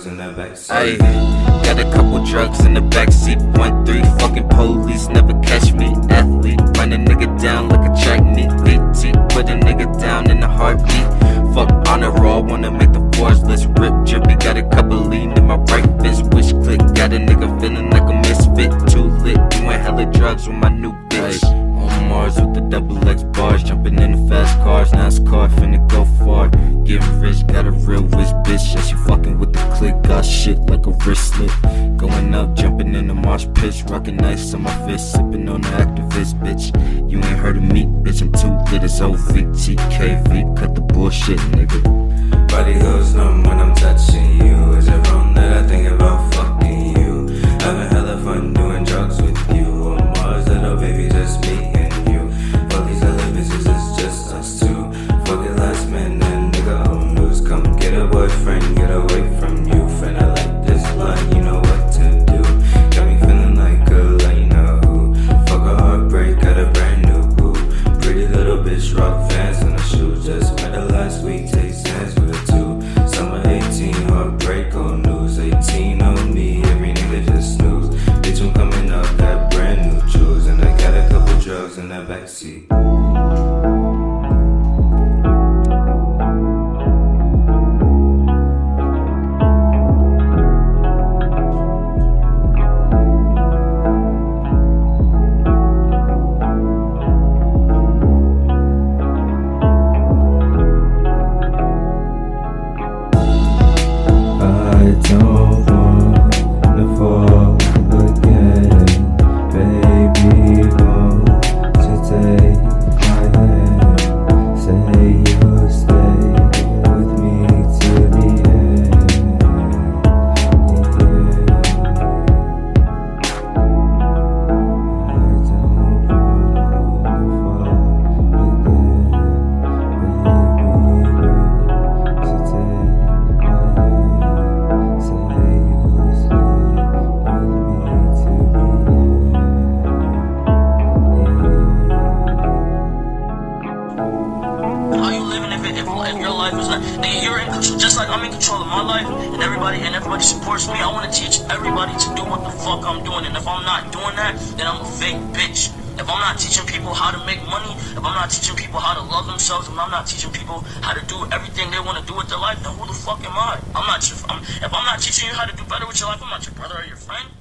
drugs in the backseat. Ayy, got a couple drugs in the backseat. 1-3, fucking police never catch me. Athlete, run a nigga down like a track meet. PT, put a nigga down in a heartbeat. Fuck honor roll, wanna make the fours list. Rip drippy, got a couple lean in my right fist. Wish click, got a nigga feeling like a misfit. Too lit, doing hella drugs with my new bitch. On Mars with the double X bars, jumping in the fast cars. NASCAR finna go far. Getting rich, got a real rich bitch. And she fucking with the click, got shit like a wristlet. Going up, jumping in the mosh pit, rocking ice on my fist, sipping on the activist, bitch. You ain't heard of me, bitch, I'm too lit as OVTKV. Cut the bullshit, nigga. Body goes numb when I'm touching you. Is it wrong that I think about fucking you? Having hella fun doing drugs with you. On Mars, little baby, just me and you. All these other bitches, it's just us two. Fuck it, last man and nigga on news. Come get a boyfriend, get away from you. Friend, I like this line, you know what to do. Got me feeling like a Lena who fuck a heartbreak, got a brand new boo. Pretty little bitch, rock fans in the shoes. Just met her last week, take hands with her too. Summer 18, heartbreak on news. 18 on me, every nigga just snooze. Bitch, I'm coming up, got brand new jewels. And I got a couple drugs in that backseat. I don't wanna fall again. Baby, won't you take my hand? Say you'll stay with me till the end. I don't wanna fall again. Baby, won't you take my hand? Say you'll stay with me till the end. How you living if your life is not, nigga, you're in control, just like I'm in control of my life, and everybody supports me. I want to teach everybody to do what the fuck I'm doing, and if I'm not doing that, then I'm a fake bitch. If I'm not teaching people how to make money, if I'm not teaching people how to love themselves, if I'm not teaching people how to do everything they want to do with their life, then who the fuck am I? If I'm not teaching you how to do better with your life, I'm not your brother or your friend.